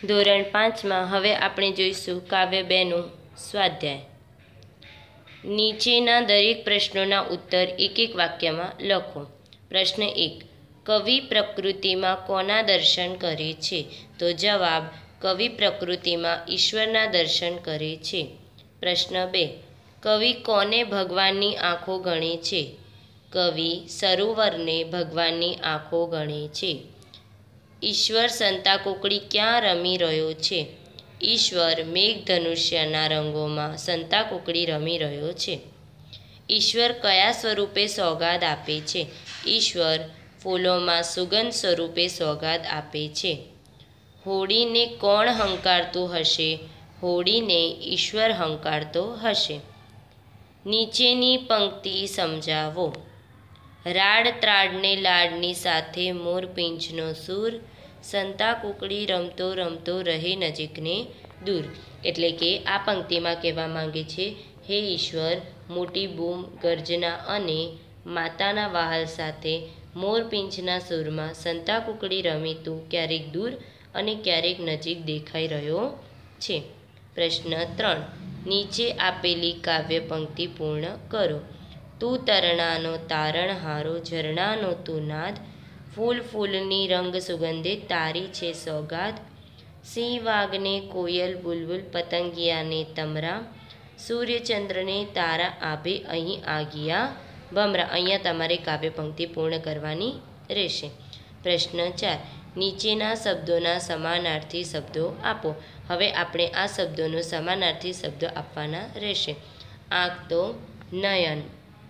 ધોરણ 5માં હવે આપણે જોઈશું કાવ્ય 2નું સ્વાધ્યાય. નીચેના દરેક પ્રશ્નોના ઉત્તર એક એક વાક્યમાં લખો. પ્રશ્ન 1. કવિ પ્રકૃતિમાં કોના દર્શન કરે છે? તો જવાબ: કવિ પ્રકૃતિમાં ઈશ્વરના દર્શન કરે છે. પ્રશ્ન 2. કવિ કોને ભગવાનની આંખો ગણે છે? કવિ સરોવરને ભગવાનની આંખો ગણે છે. ઈશ્વર સંતાકુકડી ક્યાં રમી રહ્યો છે? ઈશ્વર મેઘધનુષ્યના રંગોમાં સંતાકુકડી રમી રહ્યો છે. ઈશ્વર કયા સ્વરૂપે સોગાદ આપે છે? ઈશ્વર ફૂલોમાં સુગંધ સ્વરૂપે સોગાદ આપે છે. હોડીને કોણ હંકારતું હશે? હોડીને ઈશ્વર હંકારતો હશે. નીચેની પંક્તિ સમજાવો. રાડ ત્રાડને લાડની સાથે મોરપીંછનો સૂર, સંતાકુકડી રમતો રમતો રહે નજીકને દૂર. એટલે કે આ પંક્તિમાં કહેવા માંગે છે, હે ઈશ્વર, મોટી બૂમ, ગર્જના અને માતાના વહાલ સાથે મોરપીંછના સૂરમાં સંતાકુકડી રમી તું ક્યારેક દૂર અને ક્યારેક નજીક દેખાઈ રહ્યો છે. પ્રશ્ન 3. નીચે આપેલી કાવ્ય પંક્તિ પૂર્ણ કરો. તું તરણાનો તારણહારો, ઝરણાનો તું નાદ, ફૂલ ફૂલની રંગ સુગંધે તારી છે સોગાદ. સિંહ વાઘને કોયલ, બુલબુલ પતંગિયાને તમરા, સૂર્યચંદ્રને તારા આભે અહીં આગિયા ભમરા. અહીંયા તમારે કાવ્ય પંક્તિ પૂર્ણ કરવાની રહેશે. પ્રશ્ન 4. નીચેના શબ્દોના સમાનાર્થી શબ્દો આપો. હવે આપણે આ શબ્દોનો સમાનાર્થી શબ્દો આપવાના રહેશે. આંખ તો નયન,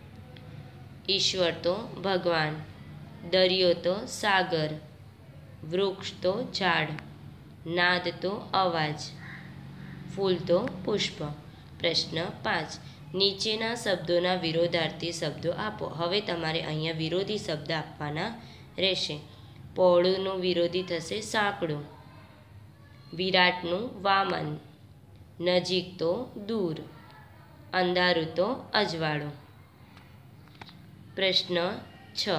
ઈશ્વર તો ભગવાન, દરિયો તો સાગર, વૃક્ષ તો ઝાડ, નાદ તો અવાજ, ફૂલ તો પુષ્પ. પ્રશ્ન 5. નીચેના શબ્દોના વિરોધાર્થી શબ્દો આપો. હવે તમારે અહીંયા વિરોધી શબ્દ આપવાના રહેશે. પહોળુંનું વિરોધી થશે સાંકડું, વિરાટનું વામન, નજીક તો દૂર, અંધારું તો અજવાળું. પ્રશ્ન 6.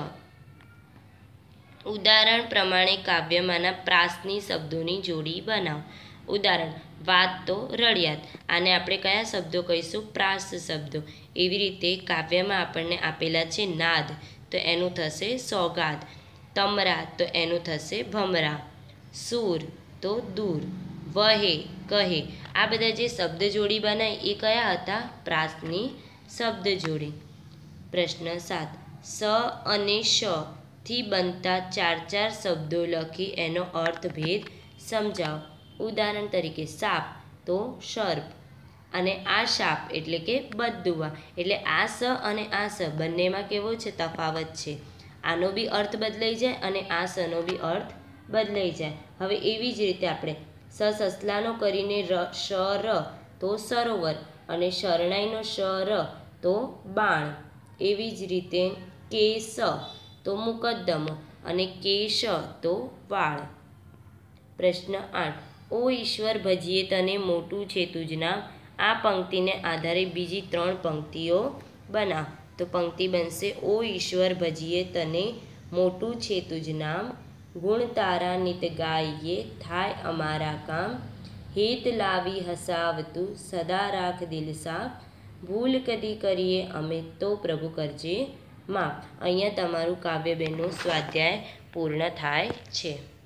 ઉદાહરણ પ્રમાણે કાવ્યમાંના પ્રાસની શબ્દોની જોડી બનાવો. ઉદાહરણ: વાત તો રળિયાત. આને આપણે કયા શબ્દો કહીશું? પ્રાસ શબ્દો. એવી રીતે કાવ્યમાં આપણને આપેલા છે નાદ, તો એનું થશે સોગાદ. તમરા, તો એનું થશે ભમરા. સૂર, તો દૂર. વહે, કહે. આ બધા જે શબ્દ જોડી બનાવી એ કયા હતા? પ્રાસની શબ્દ જોડી. પ્રશ્ન 7. સ અને શ થી બનતા 4 શબ્દો લખી એનો અર્થભેદ સમજાવો. ઉદાહરણ તરીકે સાપ તો સર્પ, અને આ શાપ એટલે કે બદદુઆ. એટલે આ સ અને આ સ બંનેમાં કેવો છે? તફાવત છે. આનો બી અર્થ બદલાઈ જાય અને આ સનો બી અર્થ બદલાઈ જાય. હવે એવી જ રીતે આપણે સસલાનો કરીને શ ર તો સરોવર, અને શરણાઈનો શ ર તો બાણ. એવી જ રીતે કેસ તો મુકદ્દમો, અને કેશ તો વાળ. પ્રશ્ન 8. ઓ ઈશ્વર ભજીએ તને, મોટું છે તુજ નામ. આ પંક્તિને આધારે બીજી 3 પંક્તિઓ બનાવ. તો પંક્તિ બનશે: ઓ ઈશ્વર ભજીએ તને, મોટું છે તુજ નામ, ગુણ તારા નિત ગાઈએ, થાય અમારા કામ, હેત લાવી હસાવતું, સદા રાખ દિલ સાફ, ભૂલ કદી કરીએ અમે તો પ્રભુ કરજે માફ. અહીંયા તમારું કાવ્ય 2નું સ્વાધ્યાય પૂર્ણ થાય છે.